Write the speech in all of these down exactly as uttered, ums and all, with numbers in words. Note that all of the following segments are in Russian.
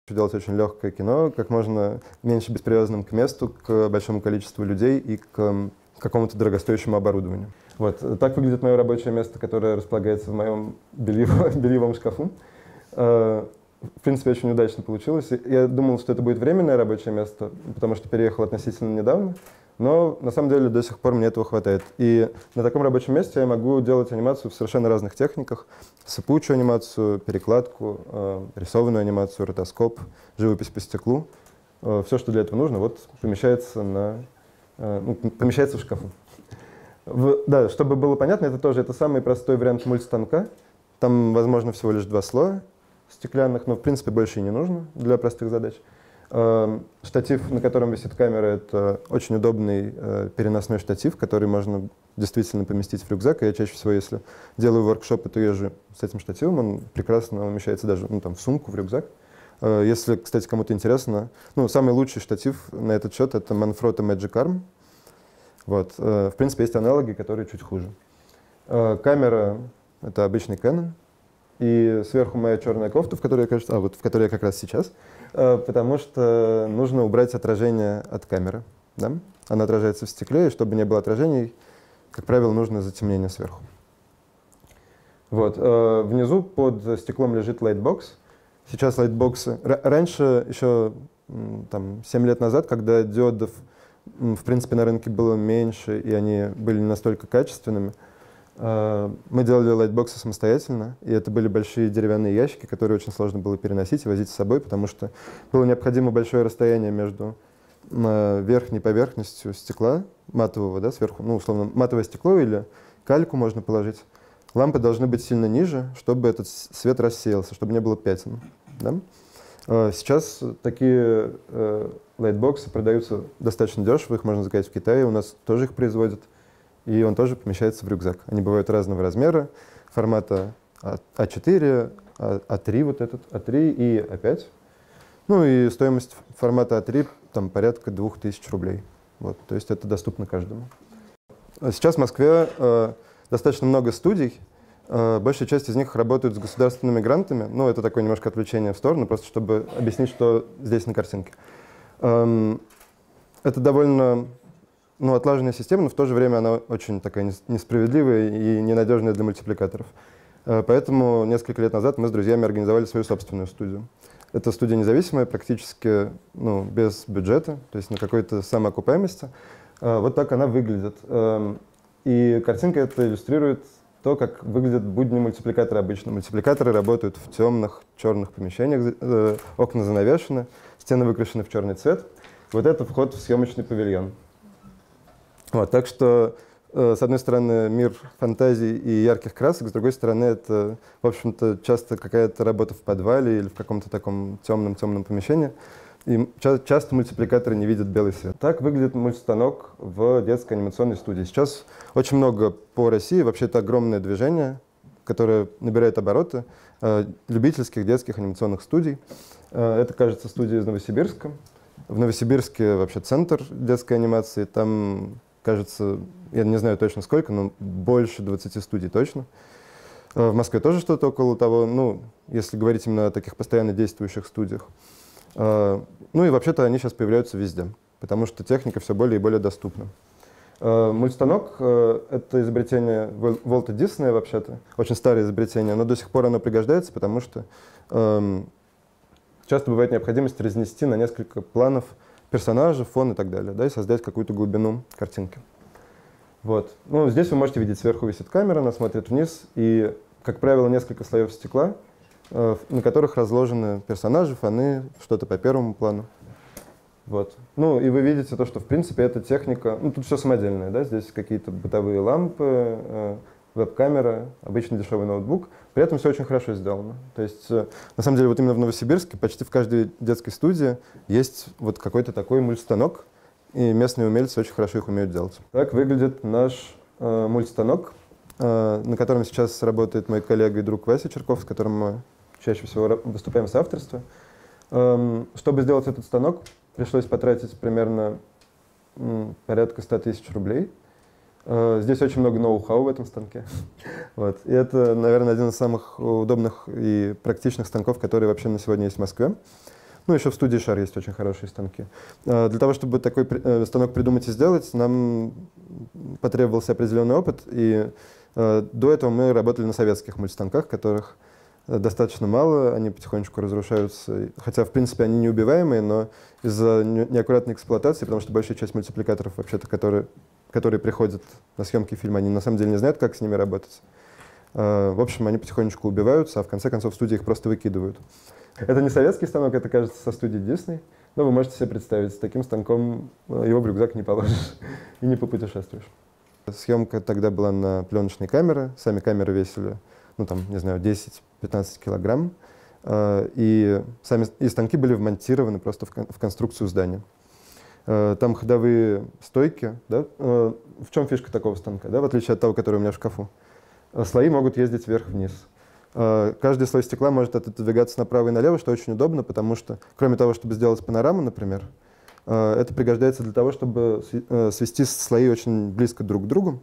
делать очень легкое кино, как можно меньше быть привязанным к месту, к большому количеству людей и к какому-то дорогостоящему оборудованию. Вот. Так выглядит мое рабочее место, которое располагается в моем бельевом, бельевом шкафу. В принципе, очень удачно получилось. Я думал, что это будет временное рабочее место, потому что переехал относительно недавно. Но на самом деле до сих пор мне этого хватает. И на таком рабочем месте я могу делать анимацию в совершенно разных техниках. Сыпучую анимацию, перекладку, э, рисованную анимацию, ротоскоп, живопись по стеклу. Э, все, что для этого нужно, вот помещается, на, э, ну, помещается в шкафу. В, да, чтобы было понятно, это тоже это самый простой вариант мультистанка. Там, возможно, всего лишь два слоя стеклянных, но в принципе больше и не нужно для простых задач. Штатив, на котором висит камера, это очень удобный э, переносной штатив, который можно действительно поместить в рюкзак. И я чаще всего, если делаю воркшопы, то езжу с этим штативом. Он прекрасно умещается даже ну, там, в сумку, в рюкзак. Э, если, кстати, кому-то интересно, ну, самый лучший штатив на этот счет — это Manfrotto Magic Arm. Вот. Э, в принципе, есть аналоги, которые чуть хуже. Э, камера — это обычный Canon. И сверху моя черная кофта, в которой я, кажется, а, вот, в которой я как раз сейчас, э, потому что нужно убрать отражение от камеры. Да? Она отражается в стекле, и чтобы не было отражений, как правило, нужно затемнение сверху. Вот. Э, внизу под стеклом лежит лайтбокс. Сейчас лайтбоксы... Раньше, еще там, семь лет назад, когда диодов в принципе на рынке было меньше, и они были не настолько качественными, мы делали лайтбоксы самостоятельно, и это были большие деревянные ящики, которые очень сложно было переносить и возить с собой, потому что было необходимо большое расстояние между верхней поверхностью стекла, матового, да, сверху, ну, условно, матовое стекло или кальку можно положить. Лампы должны быть сильно ниже, чтобы этот свет рассеялся, чтобы не было пятен. Да? Сейчас такие лайтбоксы продаются достаточно дешево, их можно заказать в Китае, у нас тоже их производят. И он тоже помещается в рюкзак. Они бывают разного размера, формата а четыре, а три вот этот, а три и а пять. Ну и стоимость формата а три там порядка двух тысяч рублей. Вот, то есть это доступно каждому. Сейчас в Москве э, достаточно много студий. Э, большая часть из них работают с государственными грантами. Ну, это такое немножко отвлечение в сторону, просто чтобы объяснить, что здесь на картинке. Эм, это довольно... Ну, отлаженная система, но в то же время она очень такая несправедливая и ненадежная для мультипликаторов. Поэтому несколько лет назад мы с друзьями организовали свою собственную студию. Это студия независимая, практически ну, без бюджета, то есть на какой-то самоокупаемости. Вот так она выглядит. И картинка это иллюстрирует то, как выглядят будни мультипликатора обычно. Мультипликаторы работают в темных, черных помещениях, окна занавешены, стены выкрашены в черный цвет. Вот это вход в съемочный павильон. Вот, так что, э, с одной стороны, мир фантазий и ярких красок, с другой стороны, это, в общем-то, часто какая-то работа в подвале или в каком-то таком темном-темном помещении. И ча часто мультипликаторы не видят белый свет. Так выглядит мультистанок в детской анимационной студии. Сейчас очень много по России, вообще это огромное движение, которое набирает обороты, э, любительских детских анимационных студий. Э, это, кажется, студия из Новосибирска. В Новосибирске вообще центр детской анимации, там... Кажется, я не знаю точно сколько, но больше двадцати студий точно. В Москве тоже что-то около того, ну, если говорить именно о таких постоянно действующих студиях. Ну и вообще-то они сейчас появляются везде, потому что техника все более и более доступна. Мультистанок — это изобретение Уолта Диснея вообще-то, очень старое изобретение, но до сих пор оно пригождается, потому что часто бывает необходимость разнести на несколько планов персонажа, фон и так далее, да, и создать какую-то глубину картинки. Вот. Ну, здесь вы можете видеть, сверху висит камера, она смотрит вниз, и, как правило, несколько слоев стекла, э, на которых разложены персонажи, фоны, что-то по первому плану. Вот. Ну, и вы видите то, что, в принципе, эта техника, ну, тут все самодельное, да, здесь какие-то бытовые лампы, э, веб-камера, обычный дешевый ноутбук. При этом все очень хорошо сделано. То есть, на самом деле, вот именно в Новосибирске почти в каждой детской студии есть вот какой-то такой мультистанок, и местные умельцы очень хорошо их умеют делать. Так выглядит наш э, мультистанок, э, на котором сейчас работает мой коллега и друг Вася Черков, с которым мы чаще всего выступаем в соавторстве. Эм, чтобы сделать этот станок, пришлось потратить примерно м, порядка ста тысяч рублей. Здесь очень много ноу-хау в этом станке. Вот. И это, наверное, один из самых удобных и практичных станков, которые вообще на сегодня есть в Москве. Ну, еще в студии «Шар» есть очень хорошие станки. Для того, чтобы такой станок придумать и сделать, нам потребовался определенный опыт. И до этого мы работали на советских мультистанках, которых достаточно мало, они потихонечку разрушаются. Хотя, в принципе, они неубиваемые, но из-за неаккуратной эксплуатации, потому что большая часть мультипликаторов, вообще-то, которые, которые приходят на съемки фильма, они на самом деле не знают, как с ними работать. В общем, они потихонечку убиваются, а в конце концов в студии их просто выкидывают. Это не советский станок, это, кажется, со студии Disney. Но вы можете себе представить, с таким станком его в рюкзак не положишь и не попутешествуешь. Съемка тогда была на пленочной камере. Сами камеры весили, ну там, не знаю, десять-пятнадцать килограмм. И, сами, и станки были вмонтированы просто в, кон, в конструкцию здания. Там ходовые стойки. Да? В чем фишка такого станка, да? В отличие от того, который у меня в шкафу? Слои могут ездить вверх-вниз. Каждый слой стекла может отодвигаться направо и налево, что очень удобно, потому что, кроме того, чтобы сделать панораму, например, это пригождается для того, чтобы свести слои очень близко друг к другу.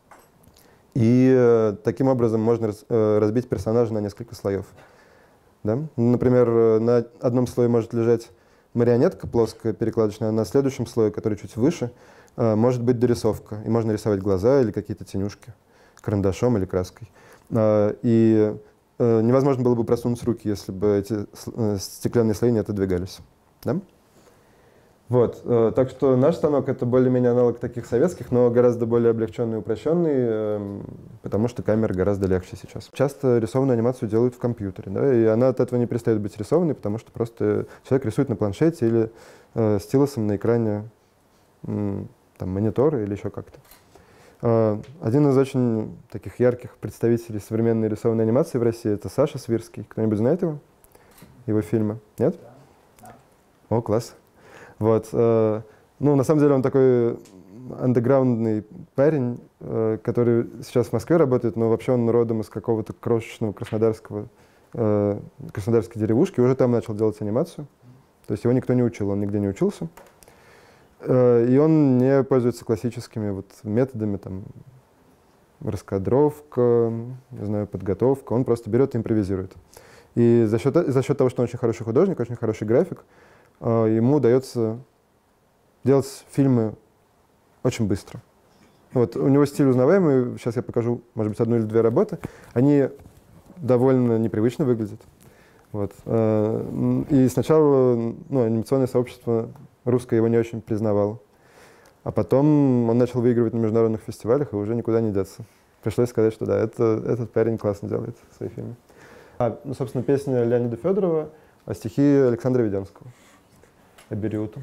И таким образом можно разбить персонажа на несколько слоев. Да? Например, на одном слое может лежать марионетка плоская, перекладочная, а на следующем слое, который чуть выше, может быть дорисовка. И можно рисовать глаза или какие-то тенюшки карандашом или краской. И невозможно было бы просунуть руки, если бы эти стеклянные слои не отодвигались. Да? Вот. Так что наш станок — это более-менее аналог таких советских, но гораздо более облегченный и упрощенный, потому что камера гораздо легче сейчас. Часто рисованную анимацию делают в компьютере, да, и она от этого не перестает быть рисованной, потому что просто человек рисует на планшете или э, стилусом на экране э, там, монитора или еще как-то. Один из очень таких ярких представителей современной рисованной анимации в России — это Саша Свирский. Кто-нибудь знает его? Его фильмы? Нет? Да. О, класс. Вот. Ну, на самом деле он такой андеграундный парень, который сейчас в Москве работает, но вообще он родом из какого-то крошечного краснодарского, краснодарской деревушки, и уже там начал делать анимацию. То есть его никто не учил, он нигде не учился. И он не пользуется классическими вот методами, там, раскадровка, не знаю, подготовка. Он просто берет и импровизирует. И за счет, за счет того, что он очень хороший художник, очень хороший график, ему удается делать фильмы очень быстро. Вот, у него стиль узнаваемый. Сейчас я покажу, может быть, одну или две работы. Они довольно непривычно выглядят. Вот. И сначала ну, анимационное сообщество русское его не очень признавало. А потом он начал выигрывать на международных фестивалях, и уже никуда не деться. Пришлось сказать, что да, это, этот парень классно делает свои фильмы. А, ну, собственно, песня Леонида Федорова, а стихи Александра Веденского. Абериуту.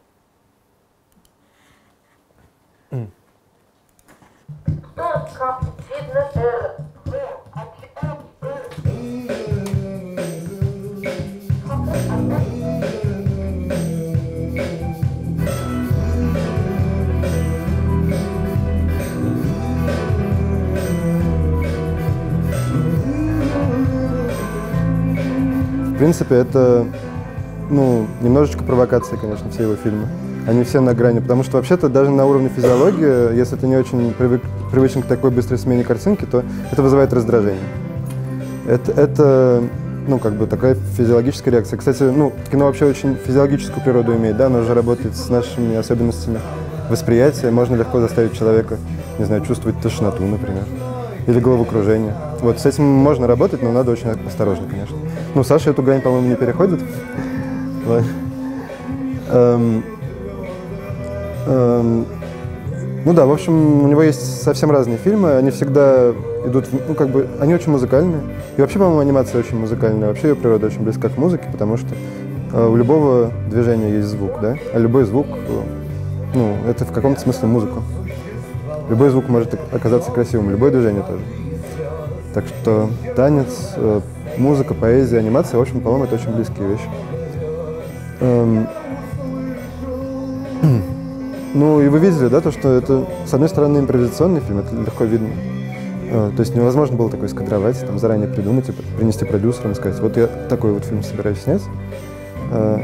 В принципе, это ну, немножечко провокация, конечно, все его фильмы. Они все на грани, потому что вообще-то даже на уровне физиологии, если ты не очень привык, привычен к такой быстрой смене картинки, то это вызывает раздражение. Это, это ну, как бы такая физиологическая реакция. Кстати, ну, кино вообще очень физиологическую природу имеет, да, оно же работает с нашими особенностями восприятия. Можно легко заставить человека, не знаю, чувствовать тошноту, например, или головокружение. Вот с этим можно работать, но надо очень осторожно, конечно. Ну, Саша эту грань, по-моему, не переходит. Эм, эм, ну да, в общем, у него есть совсем разные фильмы, они всегда идут, ну как бы, они очень музыкальные. И вообще, по-моему, анимация очень музыкальная, вообще ее природа очень близка к музыке, потому что э, у любого движения есть звук, да, а любой звук, э, ну, это в каком-то смысле музыка. Любой звук может оказаться красивым, любое движение тоже. Так что танец, э, музыка, поэзия, анимация, в общем, по-моему, это очень близкие вещи. Эм, ну и вы видели, да, то, что это, с одной стороны, импровизационный фильм, это легко видно. Э, то есть невозможно было такое скадровать, там, заранее придумать и принести продюсерам и сказать, вот я такой вот фильм собираюсь снять. Э,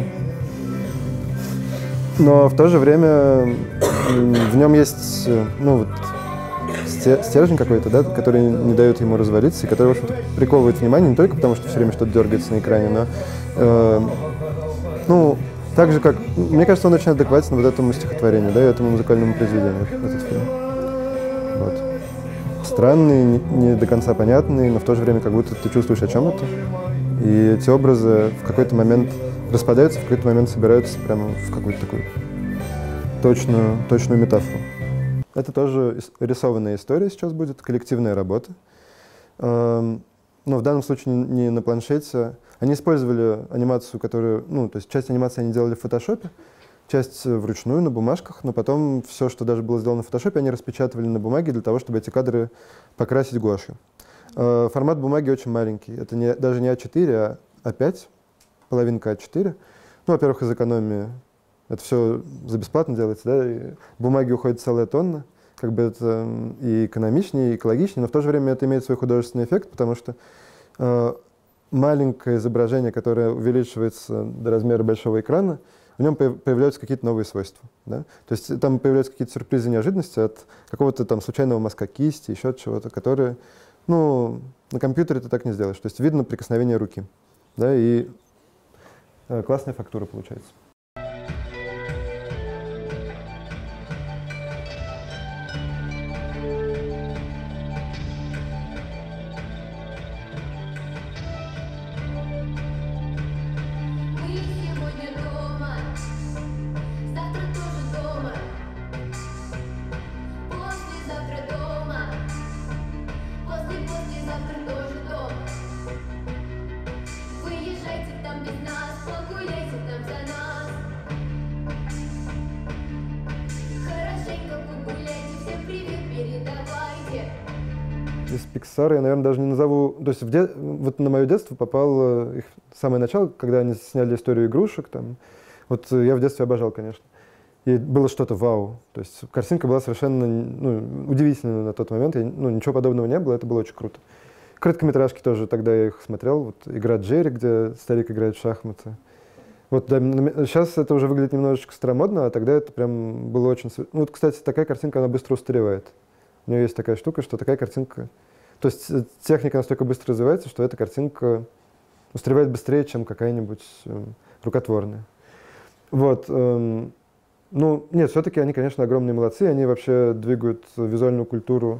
но в то же время в нем есть, ну, вот, стержень какой-то, да, который не дает ему развалиться, и который, в общем-то, приковывает внимание не только потому, что все время что-то дергается на экране, но э, Ну, так же, как... Мне кажется, он очень адекватен вот этому стихотворению, да, и этому музыкальному произведению, этот фильм. Вот. Странный, не, не до конца понятный, но в то же время как будто ты чувствуешь, о чем это. И эти образы в какой-то момент распадаются, в какой-то момент собираются прямо в какую-то такую точную, точную метафору. Это тоже рисованная история сейчас будет, коллективная работа. Но в данном случае не на планшете. Они использовали анимацию, которую, ну, то есть часть анимации они делали в фотошопе, часть вручную на бумажках, но потом все, что даже было сделано в фотошопе, они распечатывали на бумаге для того, чтобы эти кадры покрасить гуашью. Формат бумаги очень маленький. Это не, даже не а четыре, а а пять, половинка а четыре. Ну, во-первых, из экономии. Это все за бесплатно делается, да, и бумаги уходит целая тонна. Как бы это и экономичнее, и экологичнее, но в то же время это имеет свой художественный эффект, потому что э, маленькое изображение, которое увеличивается до размера большого экрана, в нем появляются какие-то новые свойства. Да? То есть там появляются какие-то сюрпризы, неожиданности от какого-то там случайного мазка кисти, еще от чего-то, которые, ну, на компьютере ты так не сделаешь. То есть видно прикосновение руки, да, и э, классная фактура получается. Из Pixar я, наверное, даже не назову... То есть в де... вот на мое детство попало их самое начало, когда они сняли историю игрушек. Там. Вот я в детстве обожал, конечно. И было что-то вау. То есть картинка была совершенно, ну, удивительная на тот момент. Я, ну, ничего подобного не было, это было очень круто. Короткометражки тоже, тогда я их смотрел. Вот игра Джерри, где старик играет в шахматы. Вот, да, сейчас это уже выглядит немножечко старомодно, а тогда это прям было очень... Ну, вот, кстати, такая картинка, она быстро устаревает. У нее есть такая штука, что такая картинка... То есть техника настолько быстро развивается, что эта картинка устаревает быстрее, чем какая-нибудь э, рукотворная. Вот. Э, ну, нет, все-таки они, конечно, огромные молодцы. Они вообще двигают визуальную культуру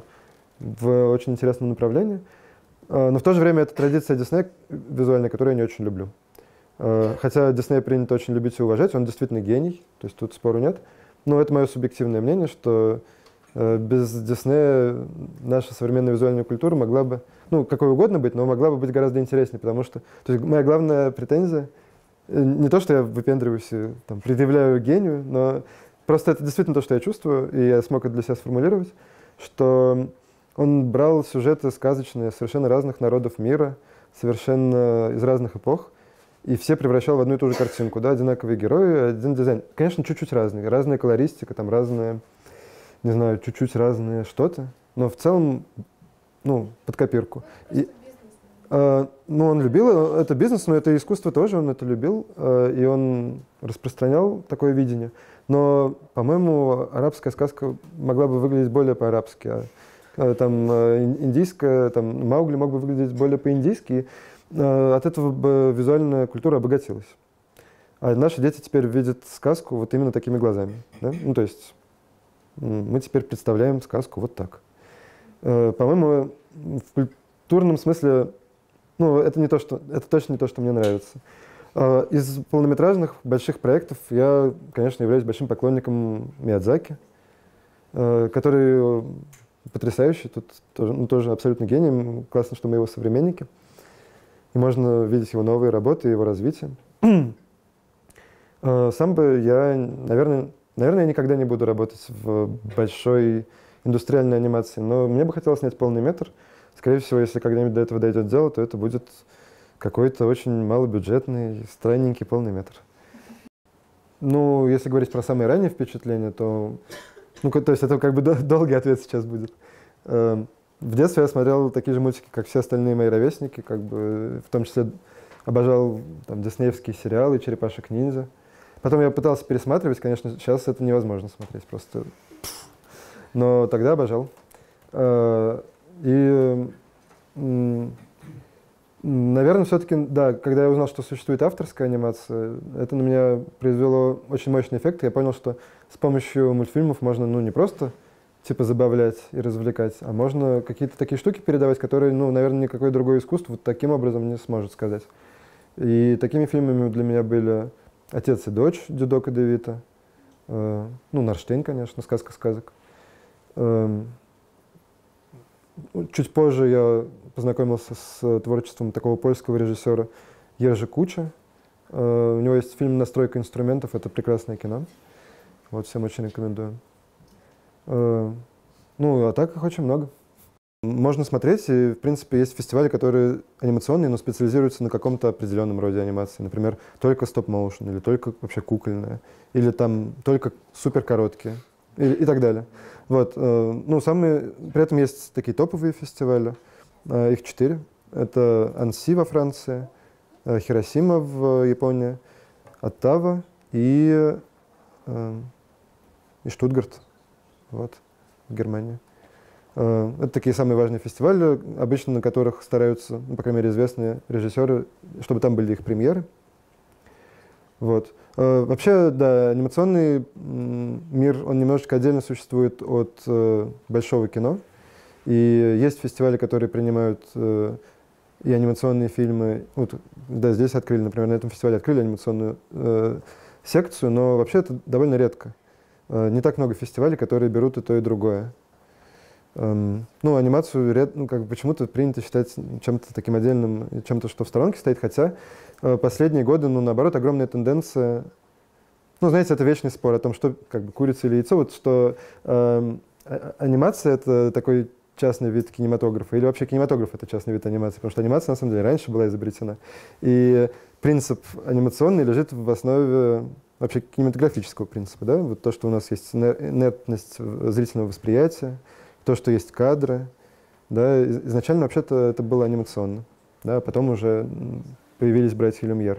в очень интересном направлении. Э, но в то же время это традиция Диснея визуальная, которую я не очень люблю. Э, хотя Диснея принято очень любить и уважать, он действительно гений, то есть тут спору нет. Но это мое субъективное мнение, что без Диснея наша современная визуальная культура могла бы, ну, какой угодно быть, но могла бы быть гораздо интереснее, потому что, то есть моя главная претензия, не то, что я выпендриваюсь и там, предъявляю гению, но просто это действительно то, что я чувствую, и я смог это для себя сформулировать, что он брал сюжеты сказочные совершенно разных народов мира, совершенно из разных эпох, и все превращал в одну и ту же картинку, да, одинаковые герои, один дизайн. Конечно, чуть-чуть разные, разная колористика, там разные... не знаю, чуть-чуть разные что-то, но в целом, ну, под копирку. И, э, ну, он любил, это бизнес, но это искусство тоже, он это любил, э, и он распространял такое видение. Но, по-моему, арабская сказка могла бы выглядеть более по-арабски, а э, там э, индийская, там Маугли мог бы выглядеть более по-индийски, и э, от этого бы визуальная культура обогатилась. А наши дети теперь видят сказку вот именно такими глазами, да? Ну, то есть мы теперь представляем сказку вот так. По-моему, в культурном смысле, ну, это не то, что, это точно не то, что мне нравится. Из полнометражных больших проектов я, конечно, являюсь большим поклонником Миядзаки, который потрясающий, тут тоже, ну, тоже абсолютно гений. Классно, что мы его современники. И можно видеть его новые работы, его развитие. Сам бы я, наверное, Наверное, я никогда не буду работать в большой индустриальной анимации, но мне бы хотелось снять полный метр. Скорее всего, если когда-нибудь до этого дойдет дело, то это будет какой-то очень малобюджетный, странненький полный метр. Ну, если говорить про самые ранние впечатления, то... Ну, то есть это как бы долгий ответ сейчас будет. В детстве я смотрел такие же мультики, как все остальные мои ровесники, как бы в том числе обожал там диснеевские сериалы, «Черепашек-ниндзя». Потом я пытался пересматривать, конечно, сейчас это невозможно смотреть просто. Но тогда обожал. И Наверное, все-таки, да, когда я узнал, что существует авторская анимация, это на меня произвело очень мощный эффект. Я понял, что с помощью мультфильмов можно, ну, не просто типа забавлять и развлекать, а можно какие-то такие штуки передавать, которые, ну, наверное, никакое другое искусство вот таким образом не сможет сказать. И такими фильмами для меня были «Отец и дочь» Дюдока де Вита, э, ну, «Нарштейн», конечно, «Сказка сказок». Э, чуть позже я познакомился с творчеством такого польского режиссера Ержи Куча. Э, у него есть фильм «Настройка инструментов», это прекрасное кино. Вот, всем очень рекомендую. Э, ну, а так их очень много. Можно смотреть, и, в принципе, есть фестивали, которые анимационные, но специализируются на каком-то определенном роде анимации. Например, только стоп-моушен, или только вообще кукольная, или там только супер короткие, и, и так далее. Вот, э, ну, самые, при этом есть такие топовые фестивали, э, их четыре. Это Анси во Франции, э, Хиросима в Японии, Оттава и, э, и Штутгарт, вот, в Германии. Это такие самые важные фестивали, обычно на которых стараются, ну, по крайней мере, известные режиссеры, чтобы там были их премьеры. Вот. Вообще, да, анимационный мир, он немножечко отдельно существует от большого кино. И есть фестивали, которые принимают и анимационные фильмы. Вот, да, здесь открыли, например, на этом фестивале открыли анимационную э, секцию, но вообще это довольно редко. Не так много фестивалей, которые берут и то, и другое. Um, ну, анимацию ну, как бы почему-то принято считать чем-то таким отдельным, чем-то, что в сторонке стоит, хотя э, последние годы, ну, наоборот, огромная тенденция, ну, знаете, это вечный спор о том, что, как бы, курица или яйцо, вот что э, анимация — это такой частный вид кинематографа, или вообще кинематограф — это частный вид анимации, потому что анимация, на самом деле, раньше была изобретена. И принцип анимационный лежит в основе вообще кинематографического принципа, да, вот то, что у нас есть инертность зрительного восприятия, то, что есть кадры, да, изначально вообще-то это было анимационно, да, потом уже появились братья Люмьер.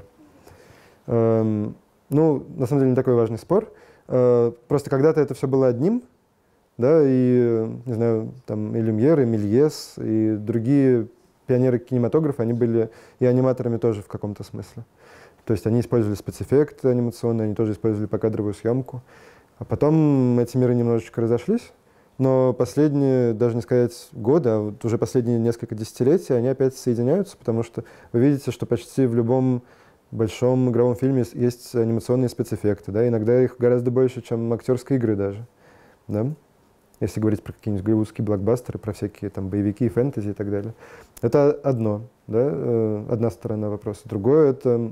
Эм, ну, на самом деле, не такой важный спор. Э, просто когда-то это все было одним, да, и, не знаю, там и Люмьер, и Мельес, и другие пионеры кинематографа, они были и аниматорами тоже в каком-то смысле. То есть они использовали спецэффекты анимационные, они тоже использовали покадровую съемку. А потом эти миры немножечко разошлись. Но последние, даже не сказать годы, а вот уже последние несколько десятилетий, они опять соединяются, потому что вы видите, что почти в любом большом игровом фильме есть анимационные спецэффекты. Да? Иногда их гораздо больше, чем актерской игры даже. Да? Если говорить про какие-нибудь голливудские блокбастеры, про всякие там боевики, фэнтези и так далее. Это одно, да? Одна сторона вопроса. Другое — это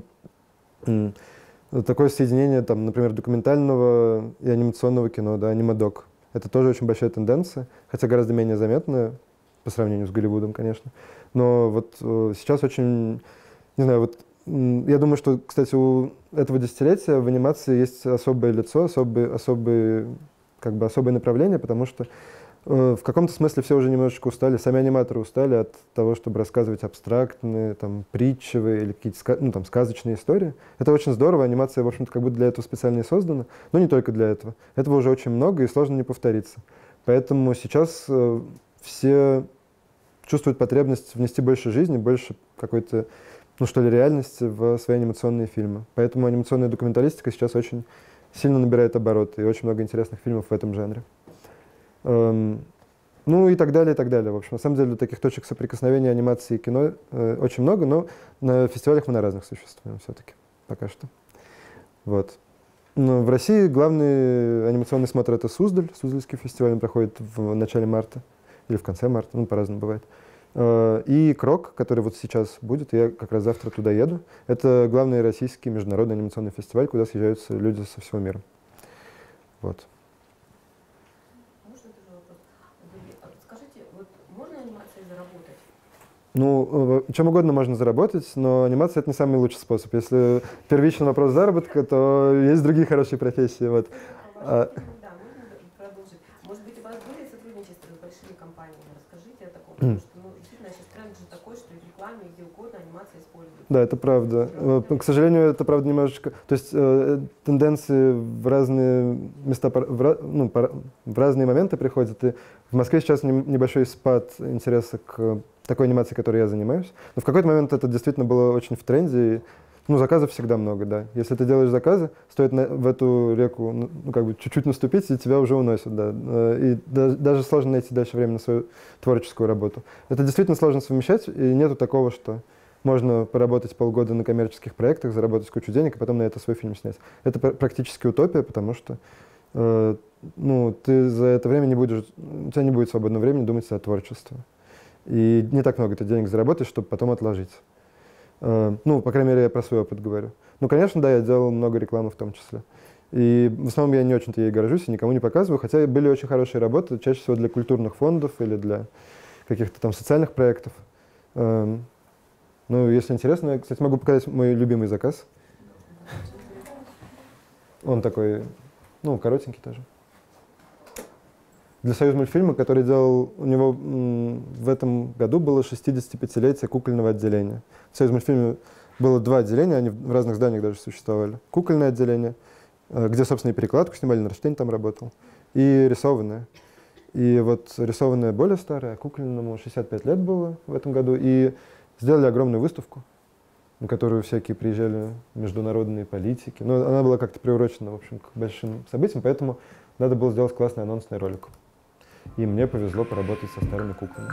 такое соединение, там, например, документального и анимационного кино, да, анимадок. Это тоже очень большая тенденция, хотя гораздо менее заметная по сравнению с Голливудом, конечно. Но вот э, сейчас очень, не знаю, вот м, я думаю, что, кстати, у этого десятилетия в анимации есть особое лицо, особые, особые, как бы особое направление, потому что э, в каком-то смысле все уже немножечко устали, сами аниматоры устали от того, чтобы рассказывать абстрактные, там, притчевые или какие-то ну, там, сказочные истории. Это очень здорово, анимация, в общем-то, как будто для этого специально и создана, но не только для этого. Этого уже очень много и сложно не повториться. Поэтому сейчас э, все чувствуют потребность внести больше жизни, больше какой-то, ну что ли, реальности в свои анимационные фильмы. Поэтому анимационная документалистика сейчас очень сильно набирает обороты, и очень много интересных фильмов в этом жанре. Эм, ну и так далее, и так далее. В общем, на самом деле таких точек соприкосновения анимации и кино э, очень много, но на фестивалях мы на разных существуем все-таки пока что. Вот. Но в России главный анимационный смотр — это Суздаль. Суздальский фестиваль, он проходит в начале марта или в конце марта, ну, по-разному бывает. И Крок, который вот сейчас будет, я как раз завтра туда еду. Это главный российский международный анимационный фестиваль, куда съезжаются люди со всего мира. Вот. Можно тоже вопрос? Скажите, вот можно анимацией заработать? Ну, чем угодно можно заработать, но анимация — это не самый лучший способ. Если первичный вопрос заработка, то есть другие хорошие профессии. Вот. А, да, можно продолжить. Может быть, у вас были сотрудничества с большими компаниями? Расскажите о таком, потому что, ну, действительно, сейчас тренд же такой, что и в рекламе, и где угодно анимация анимация используется. Да, это правда. Правда. К сожалению, это правда немножечко... То есть э, тенденции в разные места, в, ну, в разные моменты приходят. И в Москве сейчас небольшой спад интереса к такой анимации, которой я занимаюсь. Но в какой-то момент это действительно было очень в тренде. И, ну, заказов всегда много, да. Если ты делаешь заказы, стоит на, в эту реку, ну, как бы чуть-чуть наступить, и тебя уже уносят, да. И да, даже сложно найти дальше время на свою творческую работу. Это действительно сложно совмещать, и нету такого, что можно поработать полгода на коммерческих проектах, заработать кучу денег, и потом на это свой фильм снять. Это практически утопия, потому что э, ну, ты за это время не будешь, у тебя не будет свободного времени думать о творчестве. И не так много ты денег заработаешь, чтобы потом отложить. Ну, по крайней мере, я про свой опыт говорю. Ну, конечно, да, я делал много рекламы в том числе. И в основном я не очень-то ей горжусь и никому не показываю, хотя были очень хорошие работы, чаще всего для культурных фондов или для каких-то там социальных проектов. Ну, если интересно, я, кстати, могу показать мой любимый заказ. Он такой, ну, коротенький тоже. Для Союзмультфильма, который делал, у него м, в этом году было шестидесятипятилетие кукольного отделения. В Союзмультфильме было два отделения, они в разных зданиях даже существовали. Кукольное отделение, где, собственно, и перекладку снимали, Нарштейн там работал, и рисованное. И вот рисованное более старое, а кукольному шестьдесят пять лет было в этом году, и сделали огромную выставку, на которую всякие приезжали международные политики. Но она была как-то приурочена, в общем, к большим событиям, поэтому надо было сделать классный анонсный ролик. И мне повезло поработать со старыми куклами.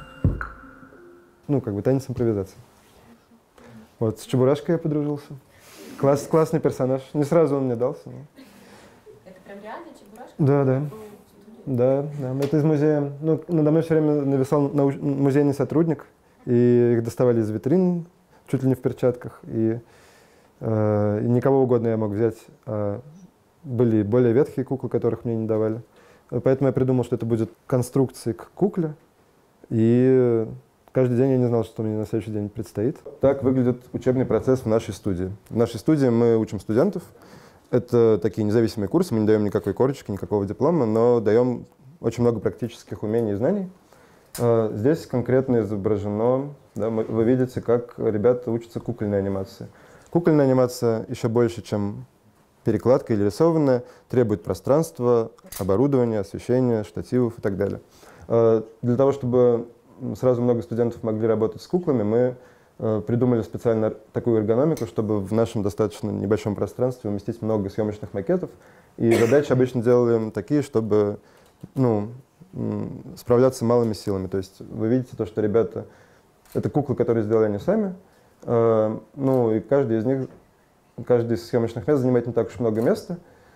Ну, как бы танец импровизации. Вот, с Чебурашкой я подружился. Класс, классный персонаж. Не сразу он мне дался. Но... Это прям реально Чебурашка? Да, да. Да, да. Это из музея. Ну, надо мной все время нависал науч... музейный сотрудник, и их доставали из витрин, чуть ли не в перчатках. И, э, и никого угодно я мог взять. А были более ветхие куклы, которых мне не давали. Поэтому я придумал, что это будет конструкция к кукле. И каждый день я не знал, что мне на следующий день предстоит. Так выглядит учебный процесс в нашей студии. В нашей студии мы учим студентов. Это такие независимые курсы, мы не даем никакой корочки, никакого диплома, но даем очень много практических умений и знаний. Здесь конкретно изображено, да, вы видите, как ребята учатся кукольной анимации. Кукольная анимация еще больше, чем перекладка или рисованная, требует пространства, оборудования, освещения, штативов и так далее. Для того, чтобы сразу много студентов могли работать с куклами, мы придумали специально такую эргономику, чтобы в нашем достаточно небольшом пространстве уместить много съемочных макетов. И задачи обычно делали такие, чтобы ну, справляться малыми силами. То есть вы видите то, что ребята, это куклы, которые сделали они сами, ну и каждый из них, каждый из съемочных мест занимает не так уж много места,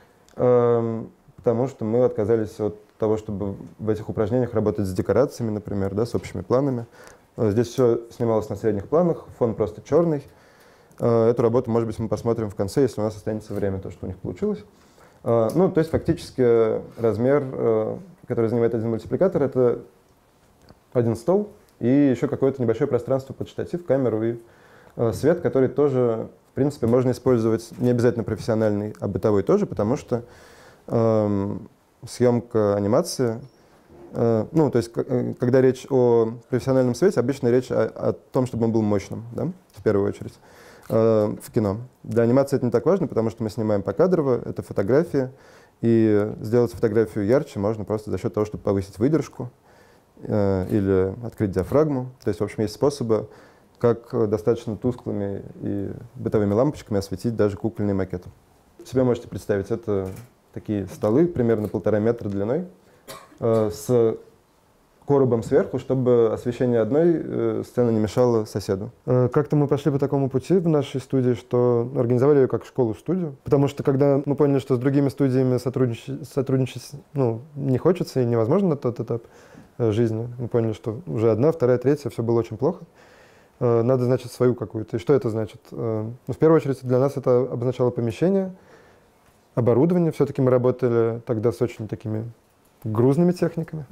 потому что мы отказались от того, чтобы в этих упражнениях работать с декорациями, например, да, с общими планами. Здесь все снималось на средних планах, фон просто черный. Эту работу, может быть, мы посмотрим в конце, если у нас останется время, то, что у них получилось. Ну, то есть фактически размер, который занимает один мультипликатор, это один стол и еще какое-то небольшое пространство под штатив, камеру и свет, который тоже, в принципе, можно использовать не обязательно профессиональный, а бытовой тоже, потому что эм, съемка анимации, э, ну, то есть, когда речь о профессиональном свете, обычно речь о, о том, чтобы он был мощным, да, в первую очередь, э, в кино. Для анимации это не так важно, потому что мы снимаем покадрово, это фотография, и сделать фотографию ярче можно просто за счет того, чтобы повысить выдержку э, или открыть диафрагму. То есть, в общем, есть способы, как достаточно тусклыми и бытовыми лампочками осветить даже кукольный макет. Себе можете представить, это такие столы примерно полтора метра длиной э, с коробом сверху, чтобы освещение одной э, сцены не мешало соседу. Э, как-то мы пошли по такому пути в нашей студии, что организовали ее как школу-студию, потому что когда мы поняли, что с другими студиями сотрудничать, сотрудничать ну, не хочется и невозможно на тот этап э, жизни, мы поняли, что уже одна, вторая, третья, все было очень плохо. Надо, значит, свою какую-то. И что это значит? Ну, в первую очередь, для нас это обозначало помещение, оборудование. Все-таки мы работали тогда с очень такими грузными техниками.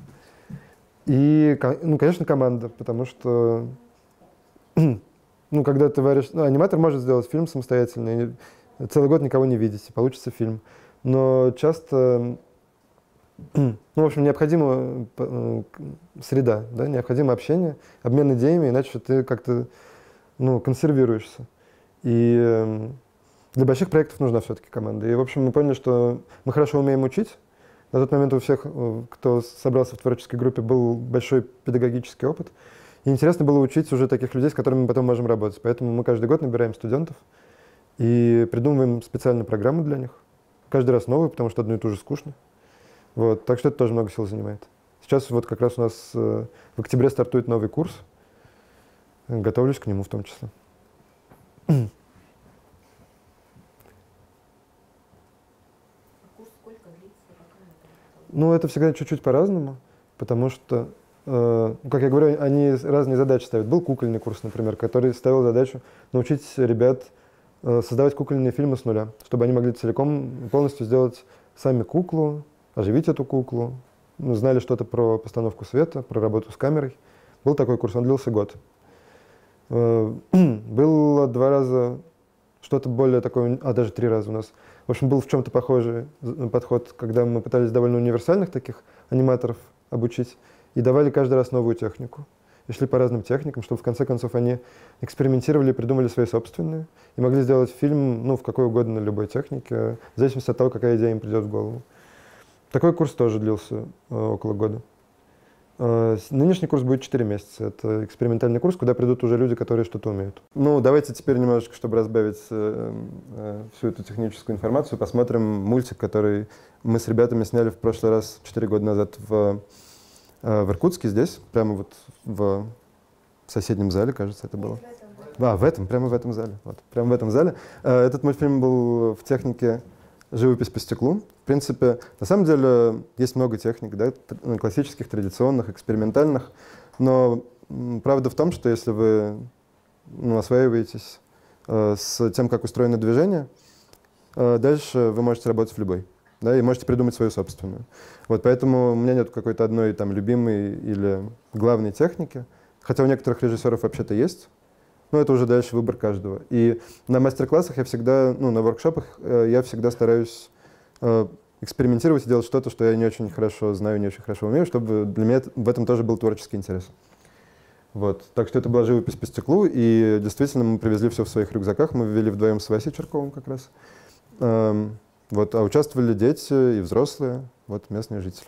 И, ну, конечно, команда, потому что, ну, когда ты варишь... Ну, аниматор может сделать фильм самостоятельно, и целый год никого не видеть, и получится фильм. Но часто... Ну, в общем, необходима среда, да, необходимо общение, обмен идеями, иначе ты как-то ну, консервируешься. И для больших проектов нужна все-таки команда. И, в общем, мы поняли, что мы хорошо умеем учить. На тот момент у всех, кто собрался в творческой группе, был большой педагогический опыт. И интересно было учить уже таких людей, с которыми мы потом можем работать. Поэтому мы каждый год набираем студентов и придумываем специальные программы для них. Каждый раз новые, потому что одно и то же скучно. Вот. Так что это тоже много сил занимает. Сейчас вот как раз у нас в октябре стартует новый курс. Готовлюсь к нему в том числе. Ну, это всегда чуть-чуть по-разному, потому что, э, как я говорю, они разные задачи ставят. Был кукольный курс, например, который ставил задачу научить ребят э, создавать кукольные фильмы с нуля, чтобы они могли целиком полностью сделать сами куклу, оживить эту куклу, ну, знали что-то про постановку света, про работу с камерой. Был такой курс, он длился год. Э, было два раза что-то более такое, а даже три раза у нас. В общем, был в чем-то похожий подход, когда мы пытались довольно универсальных таких аниматоров обучить и давали каждый раз новую технику. И шли по разным техникам, чтобы в конце концов они экспериментировали, придумали свои собственные и могли сделать фильм, ну, в какой угодно любой технике, в зависимости от того, какая идея им придет в голову. Такой курс тоже длился э, около года. Э, нынешний курс будет четыре месяца. Это экспериментальный курс, куда придут уже люди, которые что-то умеют. Ну, давайте теперь немножечко, чтобы разбавить э, э, всю эту техническую информацию, посмотрим мультик, который мы с ребятами сняли в прошлый раз, четыре года назад, в, э, в Иркутске, здесь, прямо вот в соседнем зале, кажется, это было. А, в этом, прямо в этом зале. Вот, прямо в этом зале. Э, этот мультфильм был в технике живопись по стеклу. В принципе, на самом деле есть много техник, да, классических, традиционных, экспериментальных, но правда в том, что если вы, ну, осваиваетесь э, с тем, как устроено движение, э, дальше вы можете работать в любой, да, и можете придумать свою собственную. Вот, поэтому у меня нет какой-то одной там любимой или главной техники, хотя у некоторых режиссеров вообще-то есть. Но это уже дальше выбор каждого. И на мастер-классах я всегда, ну, на воркшопах э, я всегда стараюсь э, экспериментировать и делать что-то, что я не очень хорошо знаю, не очень хорошо умею, чтобы для меня в этом тоже был творческий интерес. Вот. Так что это была живопись по стеклу, и действительно мы привезли все в своих рюкзаках, мы ввели вдвоем с Васей Черковым как раз. Эм, вот, а участвовали дети и взрослые, вот местные жители.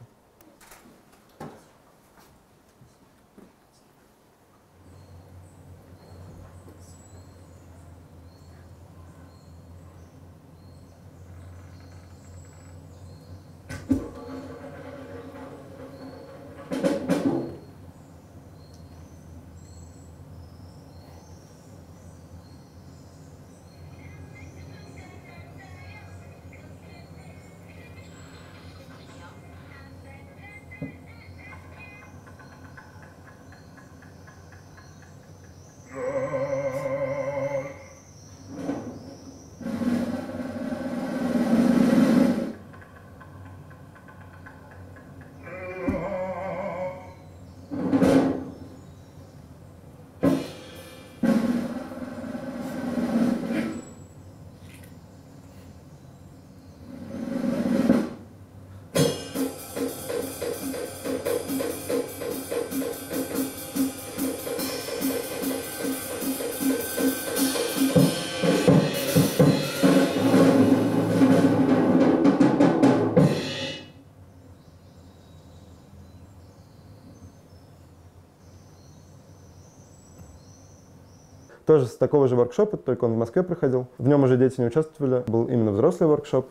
Тоже с такого же воркшопа, только он в Москве проходил. В нем уже дети не участвовали, был именно взрослый воркшоп.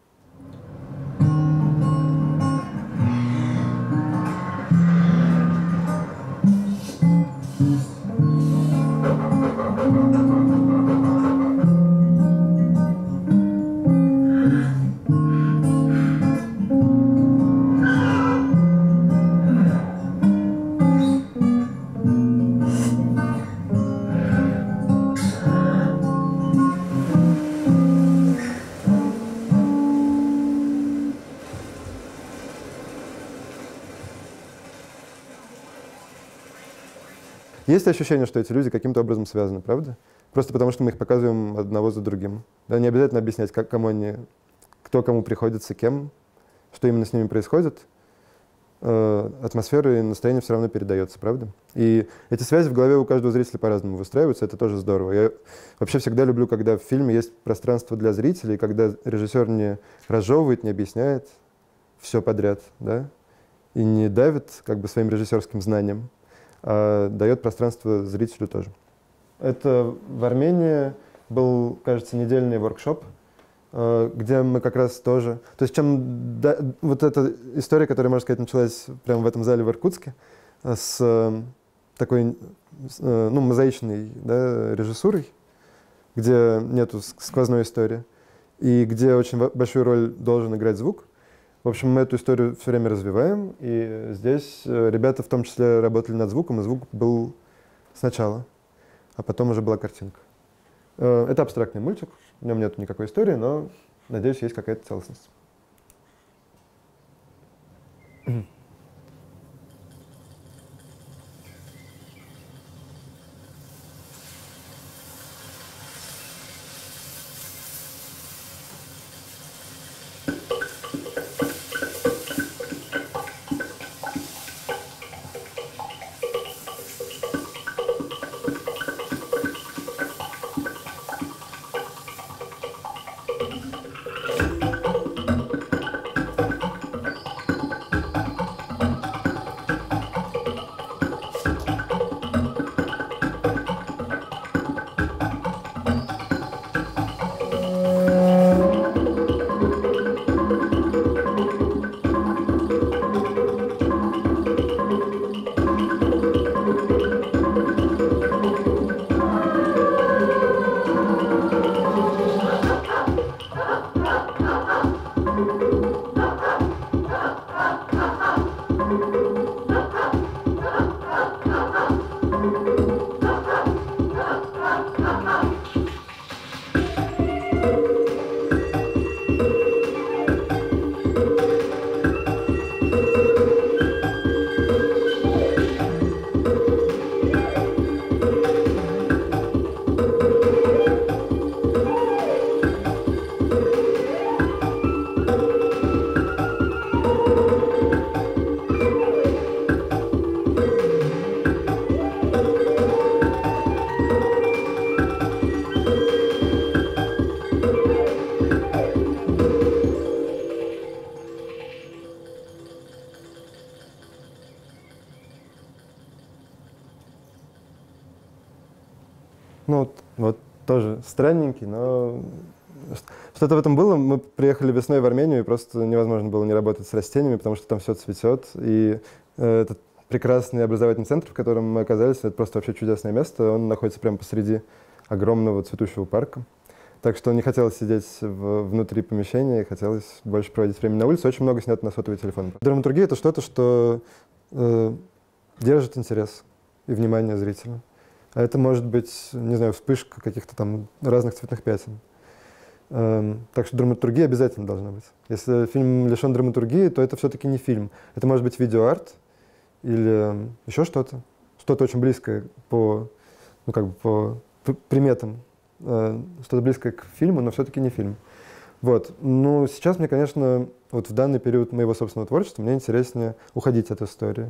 Есть ощущение, что эти люди каким-то образом связаны, правда? Просто потому, что мы их показываем одного за другим. Да, не обязательно объяснять, как, кому они, кто кому приходится, кем, что именно с ними происходит. э, атмосфера и настроение все равно передается, правда? И эти связи в голове у каждого зрителя по-разному выстраиваются, это тоже здорово. Я вообще всегда люблю, когда в фильме есть пространство для зрителей, когда режиссер не разжевывает, не объясняет все подряд, да, и не давит как бы своим режиссерским знанием, а дает пространство зрителю тоже. Это в Армении был, кажется, недельный воркшоп, где мы как раз тоже... То есть чем да, вот эта история, которая, можно сказать, началась прямо в этом зале в Иркутске, с такой ну, мозаичной, да, режиссурой, где нету сквозной истории, и где очень большую роль должен играть звук. В общем, мы эту историю все время развиваем, и здесь ребята в том числе работали над звуком, и звук был сначала, а потом уже была картинка. Это абстрактный мультик, в нем нет никакой истории, но, надеюсь, есть какая-то целостность. Ну, вот, вот тоже странненький, но что-то в этом было. Мы приехали весной в Армению, и просто невозможно было не работать с растениями, потому что там все цветет. И э, этот прекрасный образовательный центр, в котором мы оказались, это просто вообще чудесное место. Он находится прямо посреди огромного цветущего парка. Так что не хотелось сидеть в, внутри помещения, хотелось больше проводить время на улице. Очень много снято на сотовый телефон. Драматургия — это что-то, что э, держит интерес и внимание зрителя. А это может быть, не знаю, вспышка каких-то там разных цветных пятен. Эм, так что драматургия обязательно должна быть. Если фильм лишен драматургии, то это все-таки не фильм. Это может быть видеоарт или еще что-то. Что-то очень близкое по, ну, как бы по приметам. Э, что-то близкое к фильму, но все-таки не фильм. Вот. Ну, сейчас мне, конечно, вот в данный период моего собственного творчества мне интереснее уходить от истории.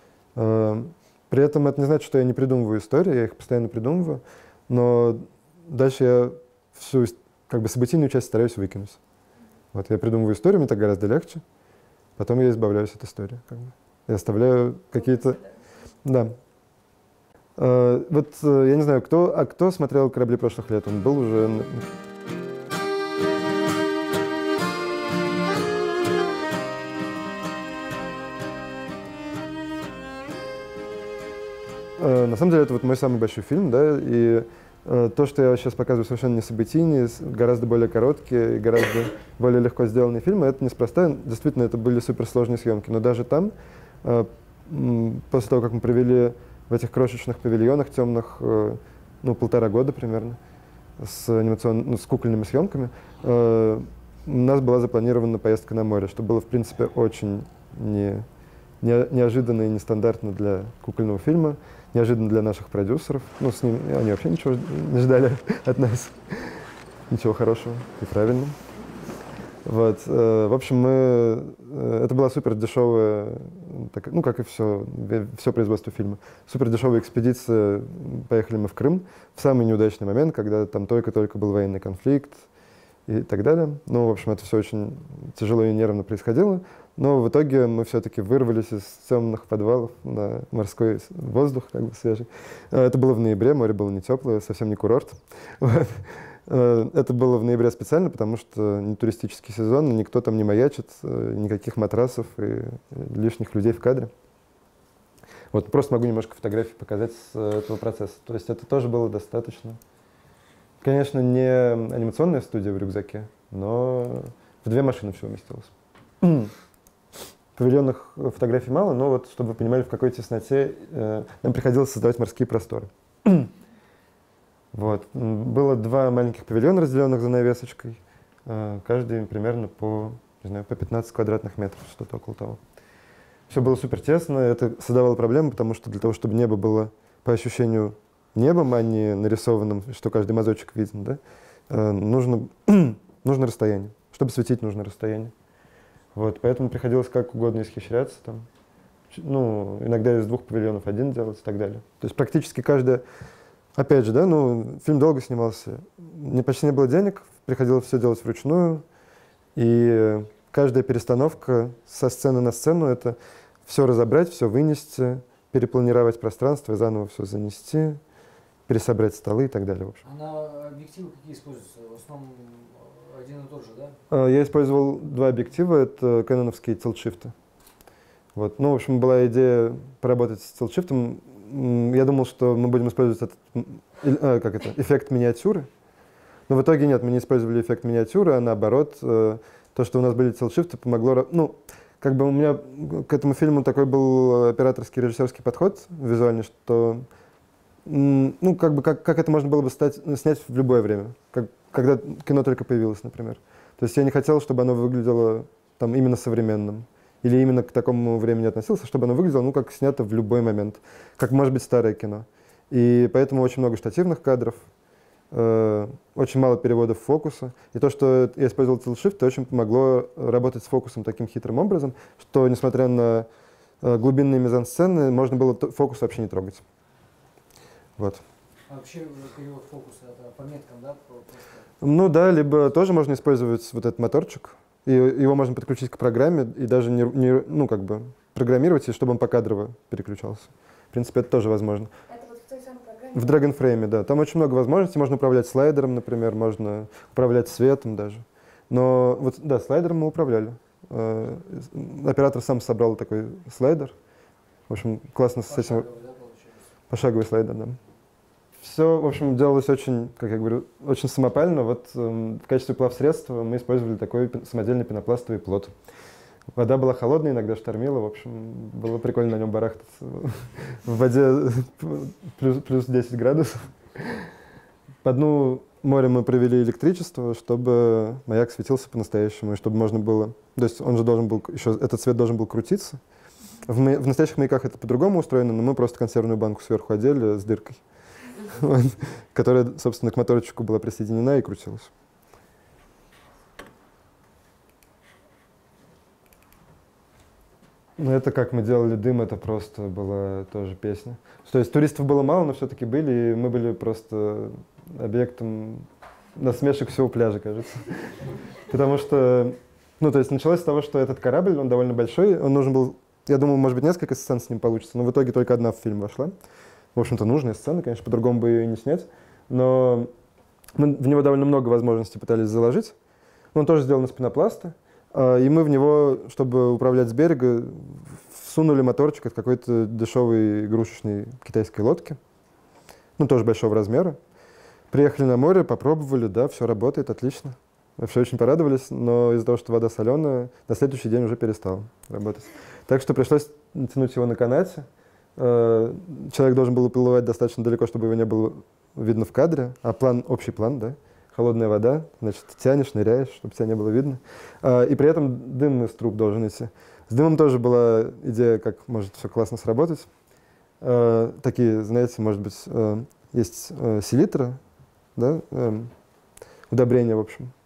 Э, При этом это не значит, что я не придумываю истории, я их постоянно придумываю, но дальше я всю как бы событийную часть стараюсь выкинуть. Вот я придумываю историю, мне так гораздо легче, потом я избавляюсь от истории. Как бы. Я оставляю какие-то... Да. А, вот я не знаю, кто, а кто смотрел «Корабли прошлых лет»? Он был уже... На самом деле, это вот мой самый большой фильм, да, и э, то, что я сейчас показываю, совершенно не событийные, гораздо более короткие и гораздо более легко сделанные фильмы, это неспроста. Действительно, это были суперсложные съемки, но даже там, э, после того, как мы провели в этих крошечных павильонах темных, э, ну, полтора года примерно, с, анимацион... ну, с кукольными съемками, э, у нас была запланирована поездка на море, что было, в принципе, очень не, не, неожиданно и нестандартно для кукольного фильма. Неожиданно для наших продюсеров. Ну, с ним они вообще ничего не ждали от нас. Ничего хорошего и правильного. Вот. В общем, мы... это была супер дешевая, ну, как и все, все производство фильма, супер дешевая экспедиция. Поехали мы в Крым в самый неудачный момент, когда там только-только был военный конфликт и так далее. Ну, в общем, это все очень тяжело и нервно происходило. Но в итоге мы все-таки вырвались из темных подвалов на морской воздух, как бы свежий. Это было в ноябре, море было не теплое, совсем не курорт. Вот. Это было в ноябре специально, потому что не туристический сезон, никто там не маячит, никаких матрасов и лишних людей в кадре. Вот, просто могу немножко фотографий показать с этого процесса. То есть это тоже было достаточно. Конечно, не анимационная студия в рюкзаке, но в две машины все уместилось. Павильонных фотографий мало, но вот, чтобы вы понимали, в какой тесноте э, нам приходилось создавать морские просторы. Вот. Было два маленьких павильона, разделенных занавесочкой, э, каждый примерно по, не знаю, по пятнадцать квадратных метров, что-то около того. Все было супер тесно, это создавало проблемы, потому что для того, чтобы небо было по ощущению небом, а не нарисованным, что каждый мазочек виден, да, э, нужно, нужно расстояние. Чтобы светить, нужно расстояние. Вот, поэтому приходилось как угодно исхищряться, там, ну, иногда из двух павильонов один делать и так далее. То есть практически каждая, опять же, да, ну, фильм долго снимался, не, почти не было денег, приходилось все делать вручную, и каждая перестановка со сцены на сцену — это все разобрать, все вынести, перепланировать пространство, заново все занести, пересобрать столы и так далее, в общем. А на объективы какие используются? В основном один и тот же, да? Я использовал два объектива, это кэноновские тилтшифты. Вот. Ну, в общем, была идея поработать с тилтшифтом. Я думал, что мы будем использовать этот, э, как это, эффект миниатюры. Но в итоге нет, мы не использовали эффект миниатюры, а наоборот, э, то, что у нас были тилтшифты, помогло... Ну, как бы у меня к этому фильму такой был операторский, режиссерский подход визуальный, что... Ну, как бы, как, как это можно было бы стать, снять в любое время, как, когда кино только появилось, например. То есть я не хотел, чтобы оно выглядело там именно современным, или именно к такому времени относился, чтобы оно выглядело, ну, как снято в любой момент, как может быть старое кино. И поэтому очень много штативных кадров, э, очень мало переводов фокуса. И то, что я использовал тилт-шифт, очень помогло работать с фокусом таким хитрым образом, что, несмотря на э, глубинные мизансцены, можно было фокус вообще не трогать. Вот. А вообще перевод фокуса — это по меткам, да? Просто... Ну да, либо тоже можно использовать вот этот моторчик, и его можно подключить к программе и даже не, не, ну, как бы программировать, и чтобы он покадрово переключался. В принципе, это тоже возможно. Это вот в той самой программе? В Dragonframe, да. Там очень много возможностей. Можно управлять слайдером, например, можно управлять светом даже. Но вот, да, слайдером мы управляли. Э, оператор сам собрал такой слайдер. В общем, классно с этим... Пошаговый, да, получается? Пошаговый слайдер, да. Все, в общем, делалось очень, как я говорю, очень самопально. Вот э, в качестве плавсредства мы использовали такой самодельный пенопластовый плот. Вода была холодная, иногда штормила, в общем, было прикольно на нем барахтаться. В воде плюс, плюс десять градусов. По дну моря мы провели электричество, чтобы маяк светился по-настоящему, и чтобы можно было... То есть он же должен был, еще этот свет должен был крутиться. В, ма... в настоящих маяках это по-другому устроено, но мы просто консервную банку сверху одели с дыркой, которая, собственно, к моторчику была присоединена и крутилась. Ну, это как мы делали дым, это просто была тоже песня. То есть туристов было мало, но все-таки были, и мы были просто объектом насмешек всего пляжа, кажется. Потому что, ну, то есть началось с того, что этот корабль, он довольно большой, он нужен был, я думал, может быть, несколько сцен с ним получится, но в итоге только одна в фильм вошла. В общем-то, нужная сцена, конечно, по-другому бы ее и не снять, но мы в него довольно много возможностей пытались заложить. Он тоже сделан из пенопласта. И мы в него, чтобы управлять с берега, всунули моторчик от какой-то дешевой игрушечной китайской лодки. Ну, тоже большого размера. Приехали на море, попробовали, да, все работает, отлично. Вообще очень порадовались, но из-за того, что вода соленая, на следующий день уже перестала работать. Так что пришлось тянуть его на канате. Человек должен был уплывать достаточно далеко, чтобы его не было видно в кадре. А план, общий план, да. Холодная вода, значит, тянешь, ныряешь, чтобы тебя не было видно. И при этом дым из труб должен идти. С дымом тоже была идея, как может все классно сработать. Такие, знаете, может быть, есть селитра, да, удобрения, в общем.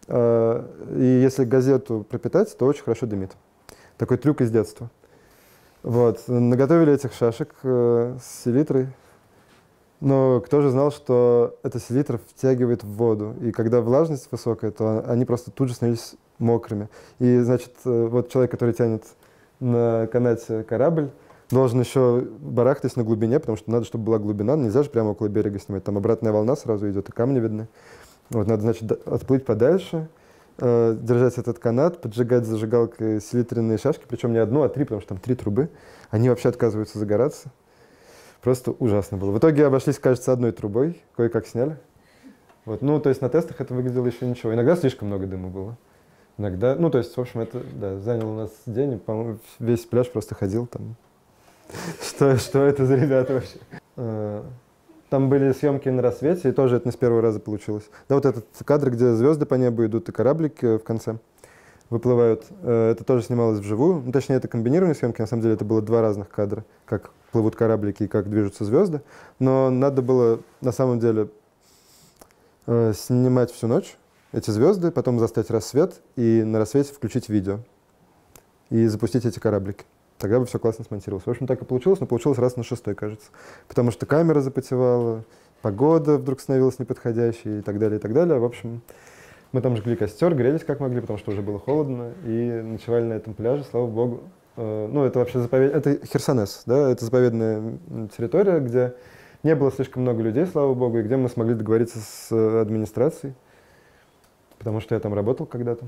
И если газету пропитать, то очень хорошо дымит. Такой трюк из детства. Вот. Наготовили этих шашек с селитрой. Но кто же знал, что эта селитра втягивает в воду. И когда влажность высокая, то они просто тут же становились мокрыми. И, значит, вот человек, который тянет на канате корабль, должен еще барахтать на глубине, потому что надо, чтобы была глубина. Нельзя же прямо около берега снимать. Там обратная волна сразу идет, и камни видны. Вот, надо, значит, отплыть подальше, э, держать этот канат, поджигать зажигалкой селитряные шашки, причем не одну, а три, потому что там три трубы. Они вообще отказываются загораться. Просто ужасно было. В итоге обошлись, кажется, одной трубой, кое-как сняли. Вот. Ну, то есть на тестах это выглядело еще ничего. Иногда слишком много дыма было. Иногда, ну, то есть, в общем, это, да, заняло у нас день, и, по-моему, весь пляж просто ходил там. Что, что это за ребята вообще? Там были съемки на рассвете, и тоже это не с первого раза получилось. Да, вот этот кадр, где звезды по небу идут и кораблики в конце выплывают, это тоже снималось вживую. Ну, точнее, это комбинированные съемки, на самом деле это было два разных кадра, как плывут кораблики и как движутся звезды. Но надо было, на самом деле, снимать всю ночь эти звезды, потом застать рассвет и на рассвете включить видео и запустить эти кораблики. Тогда бы все классно смонтировалось. В общем, так и получилось, но получилось раз на шестой, кажется. Потому что камера запотевала, погода вдруг становилась неподходящей и так далее, и так далее. В общем, мы там жгли костер, грелись как могли, потому что уже было холодно, и ночевали на этом пляже, слава богу. Ну, это вообще заповед... Это Херсонес, да, это заповедная территория, где не было слишком много людей, слава богу, и где мы смогли договориться с администрацией, потому что я там работал когда-то.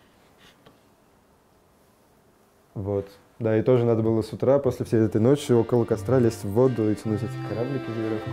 Вот. Да, и тоже надо было с утра, после всей этой ночи, около костра лезть в воду и тянуть эти кораблики за веревку.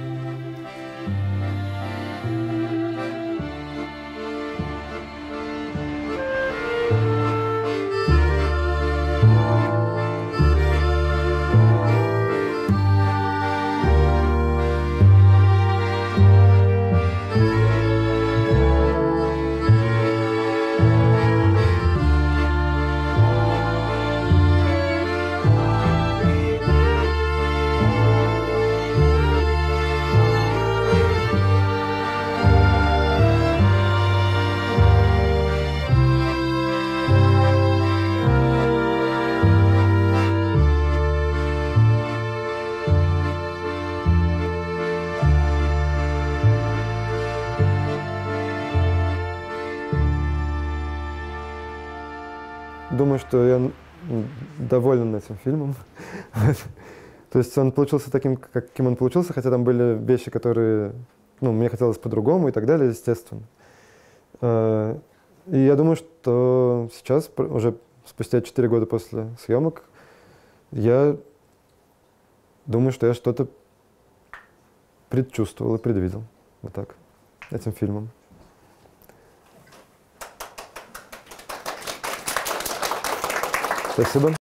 Думаю, что я доволен этим фильмом. То есть он получился таким, каким он получился, хотя там были вещи, которые, ну, мне хотелось по-другому и так далее, естественно. И я думаю, что сейчас, уже спустя четыре года после съемок, я думаю, что я что-то предчувствовал и предвидел. Вот так, этим фильмом. Спасибо.